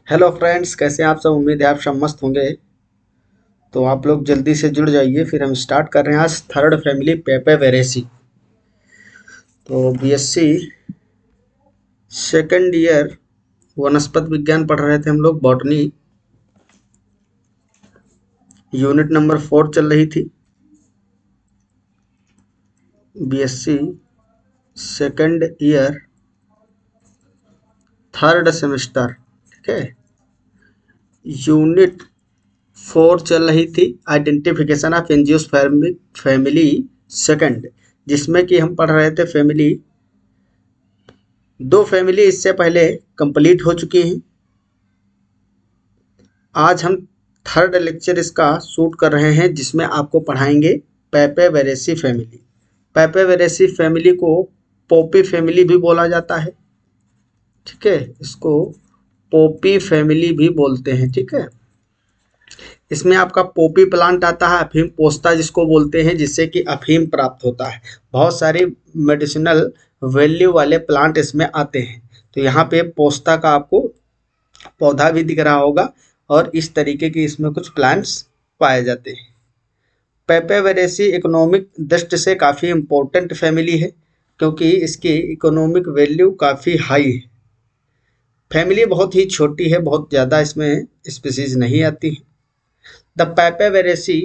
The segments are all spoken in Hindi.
हेलो फ्रेंड्स, कैसे हैं आप सब। उम्मीद है आप सब मस्त होंगे। तो आप लोग जल्दी से जुड़ जाइए। फिर हम स्टार्ट कर रहे हैं आज थर्ड फैमिली पेपेवेरेसी। तो बीएससी सेकंड ईयर वनस्पति विज्ञान पढ़ रहे थे हम लोग। बॉटनी यूनिट नंबर 4 चल रही थी। BSc second year third semester, ठीक है। यूनिट 4 चल रही थी, identification of angiospermic family second, जिसमें कि हम पढ़ रहे थे फैमिली। दो फैमिली इससे पहले कंप्लीट हो चुकी हैं। आज हम थर्ड लेक्चर इसका शूट कर रहे हैं, जिसमें आपको पढ़ाएंगे पेपेवेरेसी फैमिली। पेपेवेरेसी फैमिली को पोपी फैमिली भी बोला जाता है, ठीक है। इसको पोपी फैमिली भी बोलते हैं, ठीक है। इसमें आपका पोपी प्लांट आता है, अफीम पोस्ता जिसको बोलते हैं, जिससे कि अफीम प्राप्त होता है। बहुत सारे मेडिसिनल वैल्यू वाले प्लांट इसमें आते हैं। तो यहाँ पे पोस्ता का आपको पौधा भी दिख रहा होगा, और इस तरीके की इसमें कुछ प्लांट्स पाए जाते हैं। पेपेवेरेसी इकोनॉमिक दृष्टि से काफ़ी इम्पोर्टेंट फैमिली है, क्योंकि इसकी इकोनॉमिक वैल्यू काफ़ी हाई है। फैमिली बहुत ही छोटी है, बहुत ज़्यादा इसमें स्पीसीज नहीं आती है। The Papaveraceae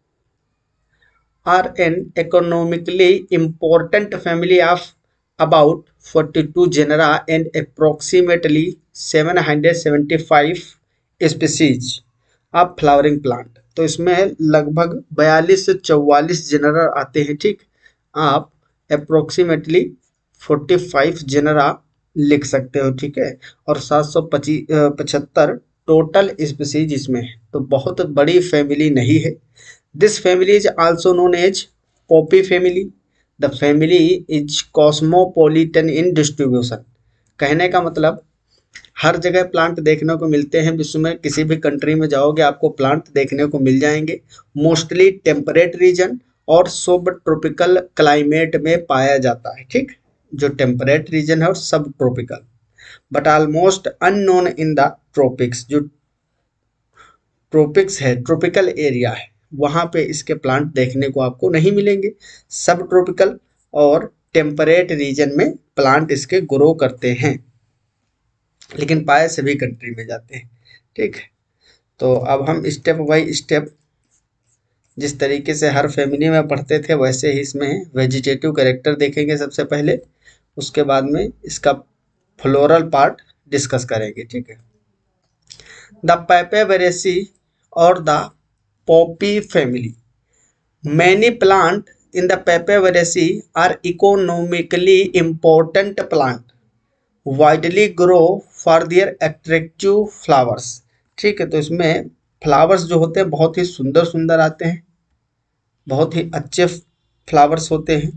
are an economically important family of about 42 genera and approximately 775 species of flowering plant। तो इसमें लगभग 42 से 44 जेनरा आते हैं, ठीक। आप अप्रोक्सीमेटली 45 जेनरा लिख सकते हो, ठीक है। और 775 टोटल स्पीसीज इसमें है। तो बहुत बड़ी फैमिली नहीं है। This family is also known as poppy family. The family is cosmopolitan in distribution। कहने का मतलब हर जगह प्लांट देखने को मिलते हैं। विश्व में किसी भी कंट्री में जाओगे आपको प्लांट देखने को मिल जाएंगे। मोस्टली टेम्परेट रीजन और सब ट्रॉपिकल क्लाइमेट में पाया जाता है, ठीक। जो टेम्परेट रीजन है और subtropical, but almost unknown in the tropics. जो ट्रॉपिक्स है, ट्रॉपिकल एरिया है, वहाँ पे इसके प्लांट देखने को आपको नहीं मिलेंगे। सब ट्रॉपिकल और टेम्परेट रीजन में प्लांट इसके ग्रो करते हैं, लेकिन पाए सभी कंट्री में जाते हैं, ठीक है। तो अब हम स्टेप बाय स्टेप जिस तरीके से हर फैमिली में पढ़ते थे, वैसे ही इसमें वेजिटेटिव कैरेक्टर देखेंगे सबसे पहले। उसके बाद में इसका फ्लोरल पार्ट डिस्कस करेंगे, ठीक है। द पेपेवेरेसी और the poppy family. Many plants in the Papaver are economically important plant, widely grow for their attractive flowers। ठीक है, तो इसमें फ्लावर्स जो होते हैं बहुत ही सुंदर सुंदर आते हैं, बहुत ही अच्छे फ्लावर्स होते हैं।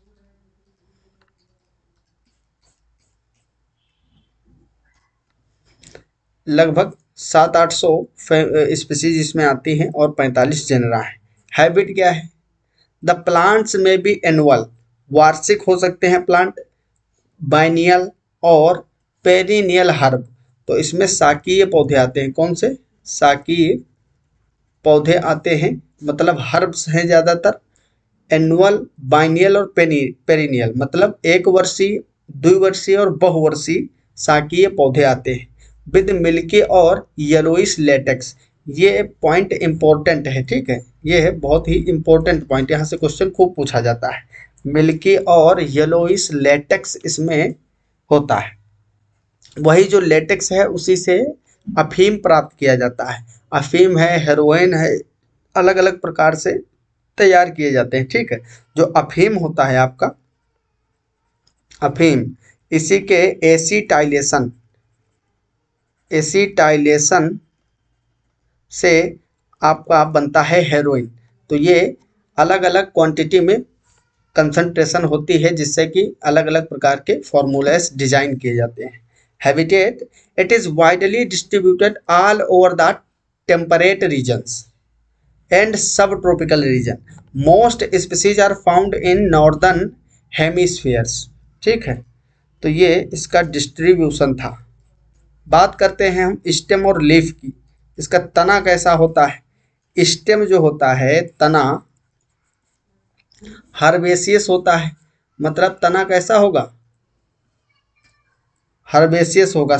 लगभग 700-800 स्पीसीज इसमें आती हैं और 45 जेनरा है। हैबिट क्या है? द प्लांट्स में भी एनुअल, वार्षिक हो सकते हैं प्लांट, बाइनियल और पेरिनियल हर्ब। तो इसमें शाकीय पौधे आते हैं। कौन से? शाकीय पौधे आते हैं, मतलब हर्ब्स हैं ज़्यादातर। एनुअल, बाइनियल और पेरिनियल, मतलब एक वर्षीय, द्विवर्षीय और बहुवर्षीय शाकीय पौधे आते हैं। विद मिल्की और येलोइश लेटेक्स। ये पॉइंट इंपॉर्टेंट है, ठीक है। ये है बहुत ही इंपॉर्टेंट पॉइंट, यहाँ से क्वेश्चन खूब पूछा जाता है। मिल्की और येलोइश लेटेक्स इसमें होता है। वही जो लेटेक्स है उसी से अफीम प्राप्त किया जाता है। अफीम है, हेरोइन है, अलग अलग प्रकार से तैयार किए जाते हैं, ठीक है। जो अफीम होता है आपका, अफीम, इसी के एसिटाइलेशन से आपका बनता है हेरोइन। तो ये अलग अलग क्वांटिटी में कंसंट्रेशन होती है, जिससे कि अलग अलग प्रकार के फॉर्मूलास डिजाइन किए जाते हैं। Habitat, it is widely distributed all over the temperate regions and subtropical region. Most species are found in northern hemispheres, ठीक है। तो ये इसका डिस्ट्रीब्यूशन था। बात करते हैं हम स्टेम और लीफ की। इसका तना कैसा होता है। स्टेम जो होता है तना हर्बेसियस होता है, मतलब तना कैसा होगा, हर्बेसियस होगा,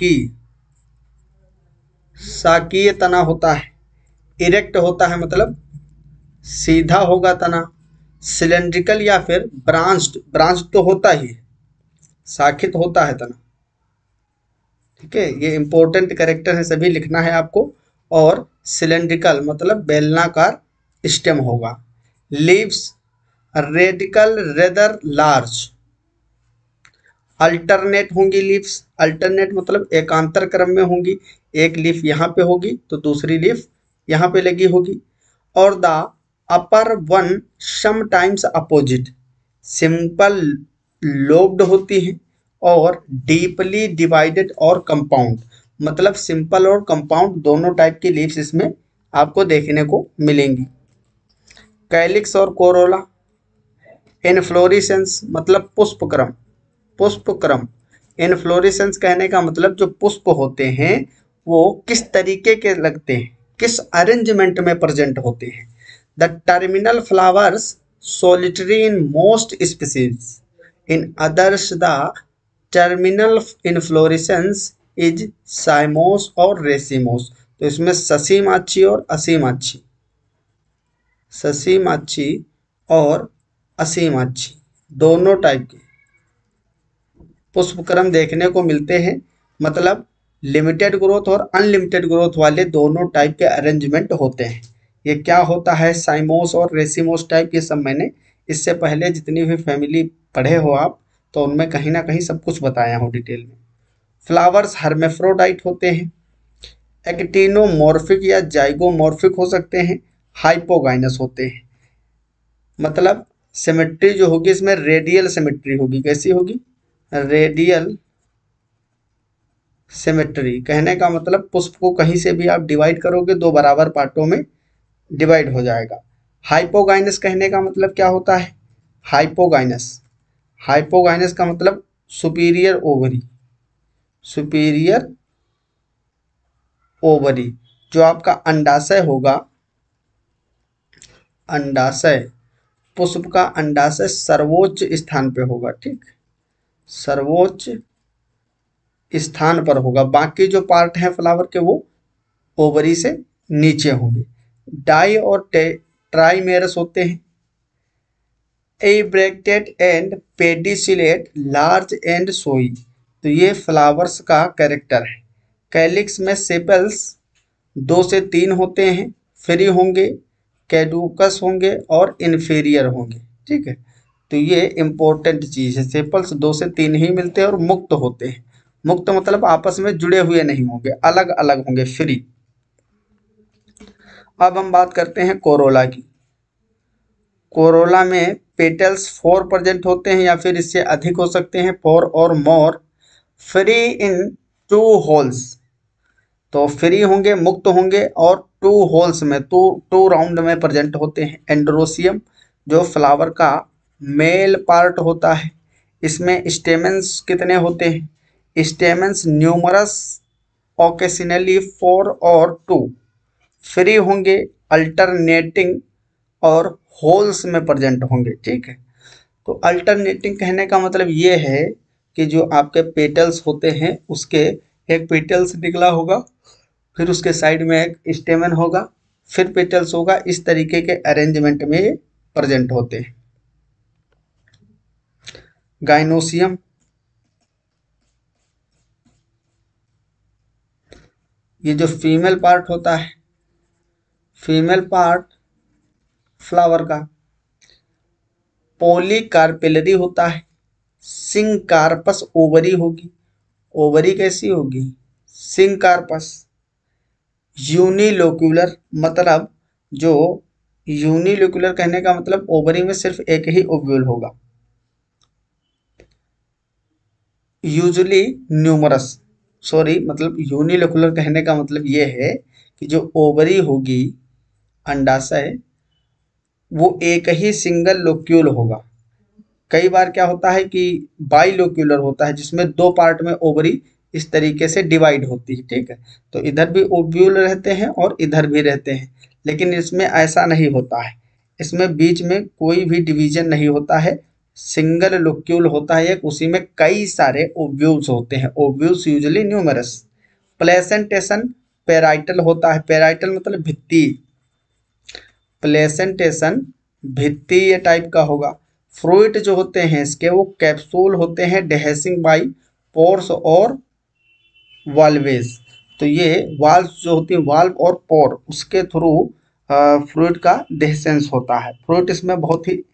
साकीय तना होता है। इरेक्ट होता है मतलब सीधा होगा तना। सिलेंड्रिकल या फिर ब्रांच्ड, ब्रांच तो होता ही है, शाखित होता है तना। ठीक है, ये इंपॉर्टेंट कैरेक्टर है, सभी लिखना है आपको। और सिलेंड्रिकल मतलब बेलनाकार स्टेम होगा। Leaves radical rather large, alternate होंगी लीव्स। अल्टरनेट मतलब एकांतर क्रम में होंगी, एक लीफ यहाँ पे होगी तो दूसरी लीफ यहाँ पे लगी होगी। और the upper one sometimes opposite, simple lobed होती है और डीपली डिवाइडेड और कंपाउंड, मतलब सिंपल और कंपाउंड दोनों टाइप की लीव्स इसमें आपको देखने को मिलेंगी। कैलिक्स और कोरोला, इनफ्लोरेसेंस मतलब पुष्पक्रम, पुष्पक्रम। इनफ्लोरेसेंस कहने का मतलब जो पुष्प होते हैं वो किस तरीके के लगते हैं, किस अरेंजमेंट में प्रेजेंट होते हैं। The terminal flowers solitary in most species, in others the terminal inflorescence is cymose और रेसिमोस। तो इसमें ससीमाछी और असीमाछी, ससीमाछी और असीमाछी दोनों टाइप के पुष्पक्रम देखने को मिलते हैं, मतलब लिमिटेड ग्रोथ और अनलिमिटेड ग्रोथ वाले दोनों टाइप के अरेंजमेंट होते हैं। ये क्या होता है, साइमोस और रेसिमोस टाइप, ये सब मैंने इससे पहले जितनी भी फैमिली पढ़े हो आप तो उनमें कहीं ना कहीं सब कुछ बताया हूँ डिटेल में। फ्लावर्स हर्मेफ्रोडाइट होते हैं, एक्टिनोमॉर्फिक या जाइगोमॉर्फिक हो सकते हैं, हाइपोगाइनस होते हैं। मतलब सिमेट्री जो होगी इसमें रेडियल सिमेट्री होगी, कैसी होगी, रेडियल सिमेट्री। कहने का मतलब पुष्प को कहीं से भी आप डिवाइड करोगे दो बराबर पार्टों में डिवाइड हो जाएगा। हाइपोगाइनस कहने का मतलब क्या होता है, हाइपोगाइनस, हाइपोगाइनस का मतलब सुपीरियर ओवरी, सुपीरियर ओवरी। जो आपका अंडाशय होगा, अंडाशय, पुष्प का अंडाशय सर्वोच्च स्थान पे होगा, ठीक, सर्वोच्च स्थान पर होगा। बाकी जो पार्ट हैं फ्लावर के वो ओवरी से नीचे होंगे। डाई और ट्राइमेरस होते हैं, ebracteate and pedicellate, large and showy. तो ये फ्लावर्स का कैरेक्टर है। कैलिक्स में सेपल्स 2 से 3 होते हैं, फ्री होंगे, कैडुकस होंगे और इन्फीरियर होंगे। ठीक है, तो ये इंपॉर्टेंट चीज़ है। सेपल्स 2 से 3 ही मिलते हैं और मुक्त होते हैं। मुक्त मतलब आपस में जुड़े हुए नहीं होंगे, अलग अलग होंगे, फ्री। अब हम बात करते हैं कोरोला की। कोरोला में पेटल्स 4 प्रेजेंट होते हैं या फिर इससे अधिक हो सकते हैं, 4 और मोर, फ्री इन 2 होल्स। तो फ्री होंगे, मुक्त होंगे और 2 होल्स में, 2 राउंड में प्रेजेंट होते हैं। एंड्रोसियम जो फ्लावर का मेल पार्ट होता है, इसमें स्टेमेंस कितने होते हैं, स्टेमेंस न्यूमरस, ओकेशनली 4 और 2, फ्री होंगे, अल्टरनेटिंग और होल्स में प्रेजेंट होंगे। ठीक है, तो अल्टरनेटिंग कहने का मतलब ये है कि जो आपके पेटल्स होते हैं उसके एक पेटल्स निकला होगा, फिर उसके साइड में एक स्टेमन होगा, फिर पेटल्स होगा, इस तरीके के अरेंजमेंट में ये प्रेजेंट होते हैं। गाइनोसियम, ये जो फीमेल पार्ट होता है, फीमेल पार्ट फ्लावर का पॉलीकार्पेलरी होता है। सिंकार्पस ओवरी होगी, ओवरी कैसी होगी, सिंकार्पस। यूनिलोक्यूलर मतलब जो यूनिलोक्यूलर कहने का मतलब ओवरी में सिर्फ एक ही ओव्यूल होगा। यूजुअली न्यूमरस, सॉरी, मतलब यूनिलोक्यूलर कहने का मतलब ये है कि जो ओवरी होगी, अंडाशय, वो एक ही सिंगल लोक्यूल होगा। कई बार क्या होता है कि बाई लोक्यूलर होता है जिसमें 2 पार्ट में ओवरी इस तरीके से डिवाइड होती है, ठीक है। तो इधर भी ओव्यूल रहते हैं और इधर भी रहते हैं, लेकिन इसमें ऐसा नहीं होता है, इसमें बीच में कोई भी डिवीजन नहीं होता है, सिंगल लोक्यूल होता है एक, उसी में कई सारे ओव्यूल्स होते हैं, ovules usually numerous. Placentation parietal होता है, पेराइटल मतलब भित्ति, प्लेसेंटेशन भित्ति ये टाइप का होगा। फ्रूट जो होते हैं इसके वो कैप्सूल होते हैं डेहेसिंग बाई पोर्स और वाल्वेज। तो ये वाल्व जो होती है, वाल्व और पोर, उसके थ्रू फ्रूट का डेहेसेंस होता है। फ्रूट इसमें बहुत ही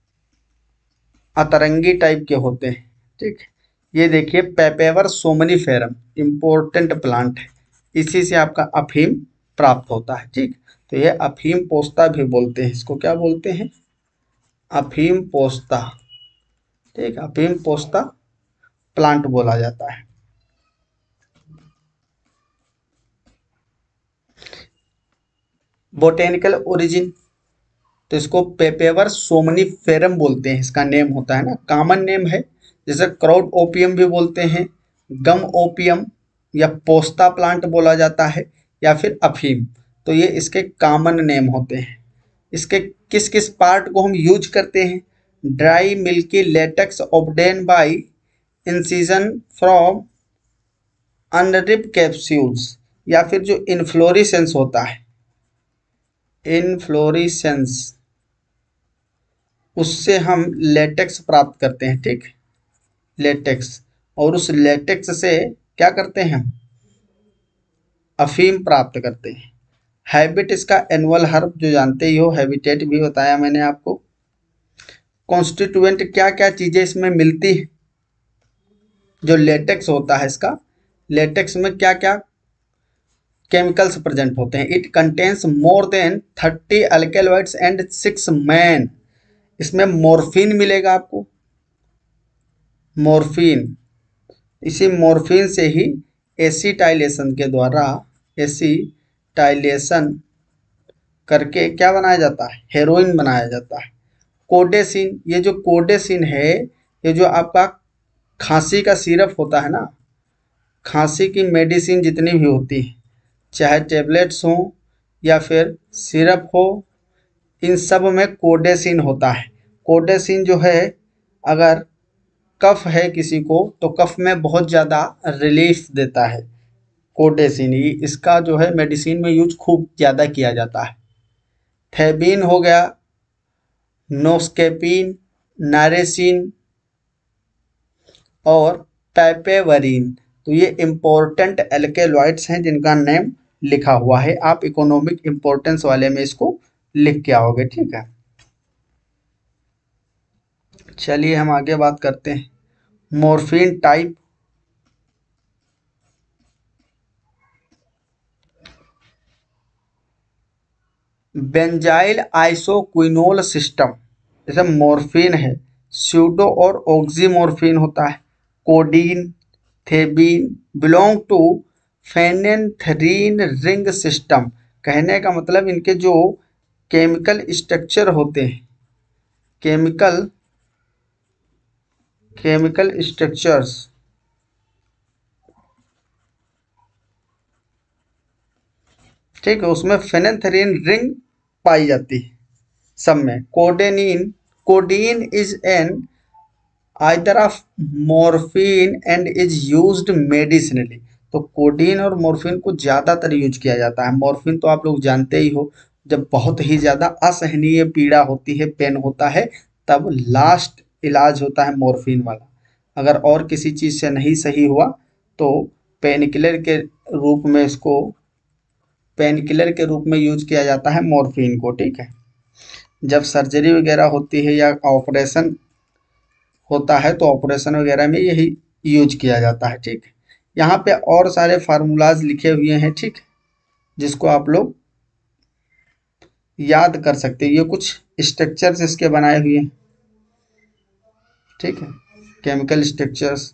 अतरंगी टाइप के होते हैं, ठीक। ये देखिए पेपेवर सोमनीफेरम इम्पोर्टेंट प्लांट है, इसी से आपका अफीम प्राप्त होता है, ठीक। तो ये अफीम पोस्ता भी बोलते हैं, इसको क्या बोलते हैं, अफीम पोस्ता, ठीक। अफीम पोस्ता प्लांट बोला जाता है। बोटेनिकल ओरिजिन, तो इसको पेपेवर सोमनीफेरम बोलते हैं, इसका नेम होता है ना, कॉमन नेम है, जैसे क्राउड ओपियम भी बोलते हैं, गम ओपियम या पोस्ता प्लांट बोला जाता है, या फिर अफीम। तो ये इसके कॉमन नेम होते हैं। इसके किस किस पार्ट को हम यूज करते हैं, dry milky latex obtain by incision from unripe capsules, या फिर जो इन्फ्लोरेसेंस होता है, इन्फ्लोरेसेंस, उससे हम लेटेक्स प्राप्त करते हैं, ठीक, लेटेक्स। और उस लेटेक्स से क्या करते हैं हम, अफीम प्राप्त करते हैं। हैबिट इसका एनुअल हर्ब, जो जानते ही हो, हैबिटेट भी बताया मैंने आपको। कॉन्स्टिट्यूएंट क्या क्या चीज़ें इसमें मिलती हैं, जो लेटेक्स होता है इसका, लेटेक्स में क्या क्या केमिकल्स प्रेजेंट होते हैं। It contains more than 30 alkaloids and 6 main, इसमें मॉर्फिन मिलेगा आपको, मॉर्फिन, इसी मॉर्फिन से ही एसिटाइलेशन के द्वारा, एसिटाइलेशन करके क्या बनाया जाता है, हेरोइन बनाया जाता है। कोडेसिन, ये जो कोडेसिन है, ये जो आपका खांसी का सिरप होता है ना, खांसी की मेडिसिन जितनी भी होती है, चाहे टेबलेट्स हो या फिर सिरप हो, इन सब में कोडेसिन होता है। कोडेसिन जो है, अगर कफ है किसी को तो कफ में बहुत ज़्यादा रिलीफ देता है कोडेसिन, इसका जो है मेडिसिन में यूज खूब ज़्यादा किया जाता है। थेबिन हो गया, नोस्केपिन, नारेसिन और पैपेवरिन, तो ये इम्पोर्टेंट एल्केलॉइड्स हैं जिनका नेम लिखा हुआ है, आप इकोनॉमिक इम्पोर्टेंस वाले में इसको लिख के आओगे, ठीक है। चलिए हम आगे बात करते हैं, morphine type. Benzyl isoquinoline system, जैसे मॉर्फिन है, स्यूडो और ऑक्सीमॉर्फिन होता है, codeine, thebaine belong to phenanthrene ring system. कहने का मतलब इनके जो केमिकल स्ट्रक्चर होते हैं, केमिकल स्ट्रक्चर्स, ठीक है, उसमें फेनेंथ्रीन रिंग पाई जाती है सब में। Codeine is an ether of morphine and is used medicinally. तो कोडीन और मॉर्फिन को ज़्यादातर यूज किया जाता है। मॉर्फिन तो आप लोग जानते ही हो, जब बहुत ही ज़्यादा असहनीय पीड़ा होती है, पेन होता है, तब लास्ट इलाज होता है मॉर्फिन वाला। अगर और किसी चीज़ से नहीं सही हुआ तो पेन किलर के रूप में इसको, पेन किलर के रूप में यूज किया जाता है मॉर्फिन को, ठीक है। जब सर्जरी वगैरह होती है या ऑपरेशन होता है तो ऑपरेशन वगैरह में यही यूज किया जाता है, ठीक है। यहाँ पे और सारे फार्मूलाज लिखे हुए हैं, ठीक, जिसको आप लोग याद कर सकते हैं। ये कुछ स्ट्रक्चर्स इसके बनाए हुए हैं, ठीक है, केमिकल स्ट्रक्चर्स।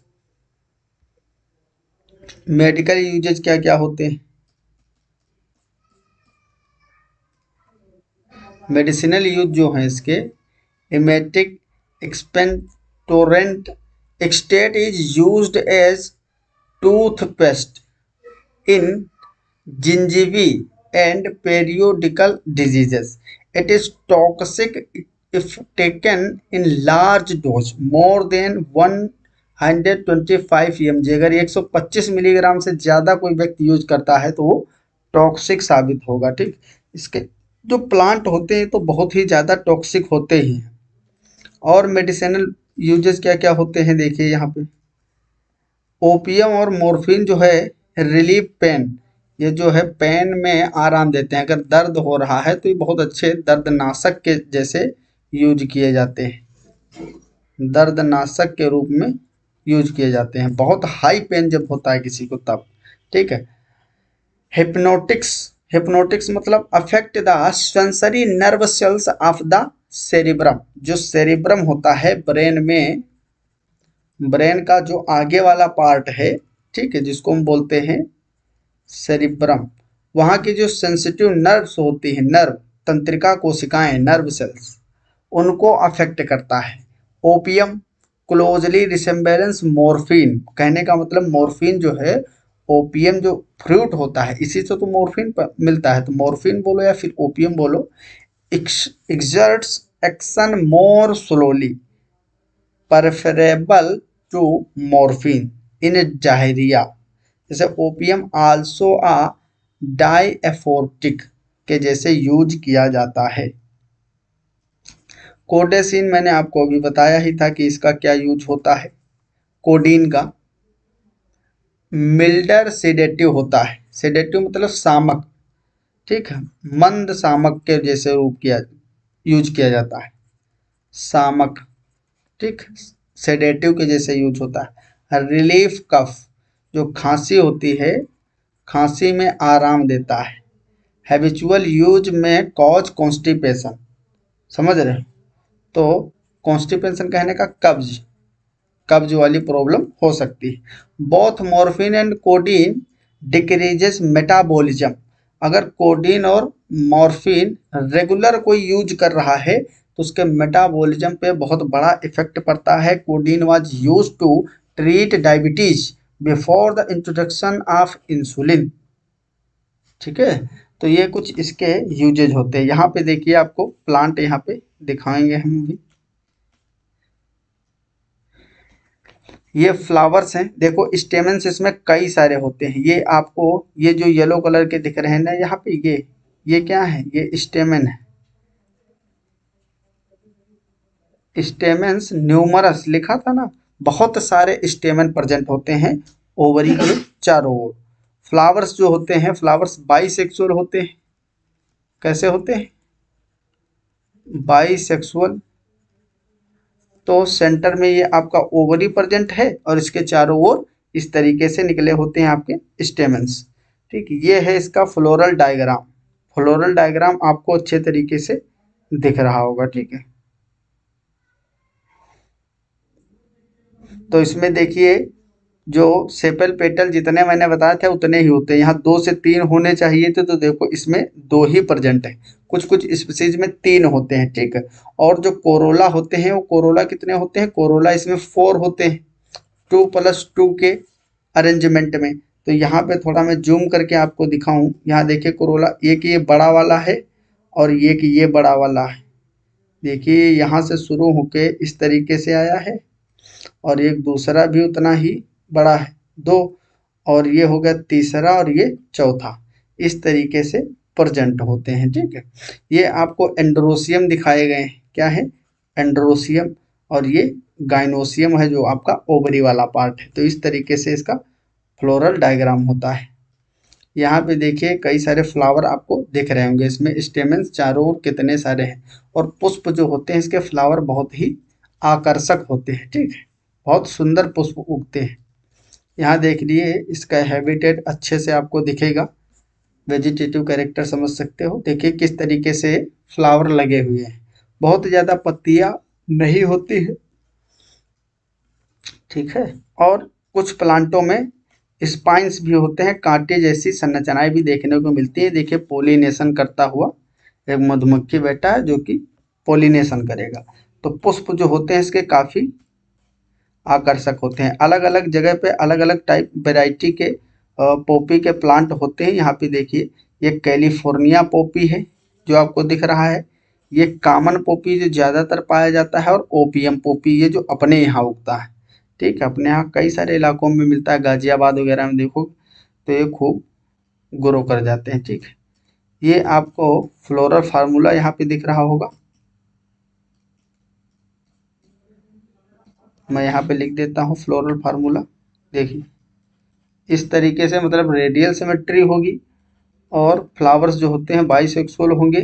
मेडिकल यूजेज क्या क्या होते हैं, मेडिसिनल यूज जो है इसके, emetic expectorant extract is used as toothpaste in gingiva and periodical diseases. It is toxic if taken in large dose more than 125 mg. अगर 125 मिलीग्राम से ज़्यादा कोई व्यक्ति यूज करता है तो वो टॉक्सिक साबित होगा। ठीक, इसके जो प्लांट होते हैं तो बहुत ही ज़्यादा टॉक्सिक होते ही हैं। और मेडिसिनल यूजेस क्या क्या होते हैं देखिए यहाँ पे, ओपियम और मॉर्फिन जो है रिलीफ पेन, ये जो है पेन में आराम देते हैं। अगर दर्द हो रहा है तो ये बहुत अच्छे दर्दनाशक के जैसे यूज किए जाते हैं, दर्दनाशक के रूप में यूज किए जाते हैं, बहुत हाई पेन जब होता है किसी को तब। ठीक है। हिप्नोटिक्स, हिप्नोटिक्स मतलब affect the sensory nerve cells of the cerebrum. जो सेरिब्रम होता है ब्रेन में, ब्रेन का जो आगे वाला पार्ट है, ठीक है, जिसको हम बोलते हैं सेरिब्रम, वहाँ की जो सेंसिटिव नर्व्स होती हैं, नर्व तंत्रिका कोशिकाएं, नर्व सेल्स, उनको अफेक्ट करता है। ओपियम क्लोजली रिसेम्बलेंस मॉर्फिन, कहने का मतलब मॉर्फिन जो है, ओपियम जो फ्रूट होता है इसी से तो मॉर्फिन मिलता है, तो मॉर्फिन बोलो या फिर ओपियम बोलो, exerts action more slowly preferable to morphine in diarrhoea. जैसे ओपियम आल्सो आ डायएफोर्टिक के जैसे यूज किया जाता है। कोडेसिन मैंने आपको अभी बताया ही था कि इसका क्या यूज होता है। कोडीन का मिल्डर सेडेटिव होता है, सेडेटिव मतलब सामक, ठीक है, मंद सामक के जैसे रूप किया यूज किया जाता है, सामक, ठीक, सेडेटिव के जैसे यूज होता है। रिलीफ कफ, जो खांसी होती है, खांसी में आराम देता है। हैबिचुअल यूज में कॉज कॉन्स्टिपेशन, समझ रहे हो, तो कॉन्स्टिपेशन कहने का कब्ज, कब्ज वाली प्रॉब्लम हो सकती है। Both morphine and codeine decreases metabolism, अगर कोडीन और मॉर्फिन रेगुलर कोई यूज कर रहा है तो उसके मेटाबॉलिज्म पे बहुत बड़ा इफेक्ट पड़ता है। Codeine was used to treat diabetes before the introduction of insulin. ठीक है, तो ये कुछ इसके यूजेज होते हैं। यहाँ पे देखिए आपको प्लांट यहाँ पे दिखाएंगे हम भी, ये फ्लावर्स हैं, देखो स्टेमेंस इसमें कई सारे होते हैं। ये आपको ये जो येलो कलर के दिख रहे हैं ना यहाँ पे, ये क्या है, ये स्टेमेन है, स्टेमेंस न्यूमरस लिखा था ना, बहुत सारे स्टेमेन प्रेजेंट होते हैं ओवरी के चारों ओर। फ्लावर्स जो होते हैं, फ्लावर्स बाइसेक्सुअल होते हैं। कैसे होते हैं, बाइसेक्सुअल, तो सेंटर में ये आपका ओवरी प्रेजेंट है और इसके चारों ओर इस तरीके से निकले होते हैं आपके स्टेमेंस। ठीक, ये है इसका फ्लोरल डायग्राम। फ्लोरल डायग्राम आपको अच्छे तरीके से दिख रहा होगा। ठीक है, तो इसमें देखिए जो सेपल पेटल जितने मैंने बताया था उतने ही होते हैं, यहाँ 2 से 3 होने चाहिए थे, तो देखो इसमें 2 ही प्रेजेंट है। कुछ कुछ स्पीसीज में 3 होते हैं। ठीक है, और जो कोरोला होते हैं वो कोरोला कितने होते हैं, कोरोला इसमें 4 होते हैं, 2+2 के अरेंजमेंट में। तो यहाँ पे थोड़ा मैं जूम करके आपको दिखाऊं, यहाँ देखिए कोरोला, एक ये बड़ा वाला है और एक ये बड़ा वाला है। देखिए यहाँ से शुरू होके इस तरीके से आया है और एक दूसरा भी उतना ही बड़ा है, 2, और ये हो गया तीसरा और ये चौथा, इस तरीके से प्रेजेंट होते हैं। ठीक है, ये आपको एंड्रोसियम दिखाए गए हैं, क्या है, एंड्रोसियम, और ये गाइनोसियम है जो आपका ओवरी वाला पार्ट है। तो इस तरीके से इसका फ्लोरल डायग्राम होता है। यहाँ पे देखिए कई सारे फ्लावर आपको दिख रहे होंगे, इसमें स्टेमेंस चारों ओर कितने सारे हैं, और पुष्प जो होते हैं इसके फ्लावर बहुत ही आकर्षक होते हैं। ठीक है, बहुत सुंदर पुष्प उगते हैं। यहाँ देख लिए इसका हैबिटेट अच्छे से आपको दिखेगा, वेजिटेटिव कैरेक्टर समझ सकते हो। देखिए किस तरीके से फ्लावर लगे हुए हैं, बहुत ज़्यादा पत्तियाँ नहीं होती है। ठीक है, और कुछ प्लांटों में स्पाइंस भी होते हैं, कांटे जैसी संरचनाएं भी देखने को मिलती है। देखिए पोलिनेशन करता हुआ एक मधुमक्खी बैठा है जो कि पोलिनेशन करेगा। तो पुष्प जो होते हैं इसके काफ़ी आकर्षक होते हैं। अलग अलग जगह पे अलग अलग टाइप वेराइटी के पॉपी के प्लांट होते हैं। यहाँ पे देखिए ये कैलिफोर्निया पॉपी है जो आपको दिख रहा है, ये कॉमन पॉपी जो ज़्यादातर पाया जाता है, और ओपीएम पॉपी ये जो अपने यहाँ उगता है। ठीक है, अपने यहाँ कई सारे इलाकों में मिलता है, गाजियाबाद वगैरह में देखो तो ये खूब ग्रो कर जाते हैं। ठीक है, ये आपको फ्लोरल फार्मूला यहाँ पे दिख रहा होगा, मैं यहाँ पे लिख देता हूँ फ्लोरल फार्मूला। देखिए इस तरीके से मतलब रेडियल सिमेट्री होगी और फ्लावर्स जो होते हैं बाइसेक्सुअल होंगे।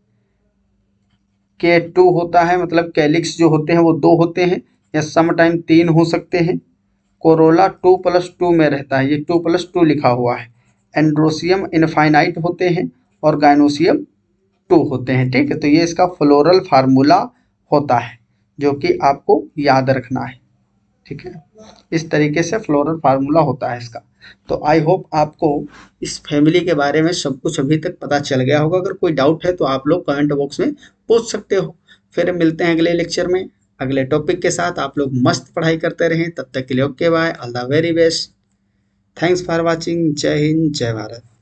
के 2 होता है, मतलब कैलिक्स जो होते हैं वो 2 होते हैं या सम टाइम 3 हो सकते हैं। कोरोला 2+2 में रहता है, ये 2+2 लिखा हुआ है। एंड्रोसियम इनफाइनाइट होते हैं और गाइनोसियम 2 होते हैं। ठीक है, तो ये इसका फ्लोरल फार्मूला होता है जो कि आपको याद रखना है। ठीक है, इस तरीके से फ्लोरल फार्मूला होता है इसका। तो आई होप आपको इस फैमिली के बारे में सब कुछ अभी तक पता चल गया होगा। अगर कोई डाउट है तो आप लोग कमेंट बॉक्स में पूछ सकते हो। फिर मिलते हैं अगले लेक्चर में अगले टॉपिक के साथ। आप लोग मस्त पढ़ाई करते रहें, तब तक के लिए okay bye, all the very best, thanks for watching, जय हिंद जय भारत।